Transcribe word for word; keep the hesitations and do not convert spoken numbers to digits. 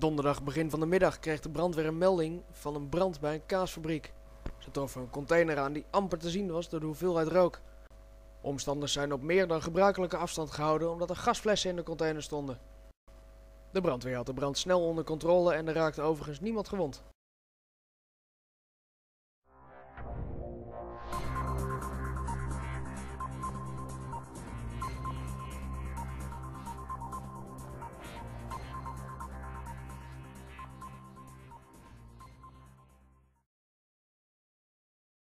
Donderdag begin van de middag kreeg de brandweer een melding van een brand bij een kaasfabriek. Ze troffen een container aan die amper te zien was door de hoeveelheid rook. Omstanders zijn op meer dan gebruikelijke afstand gehouden omdat er gasflessen in de container stonden. De brandweer had de brand snel onder controle en er raakte overigens niemand gewond.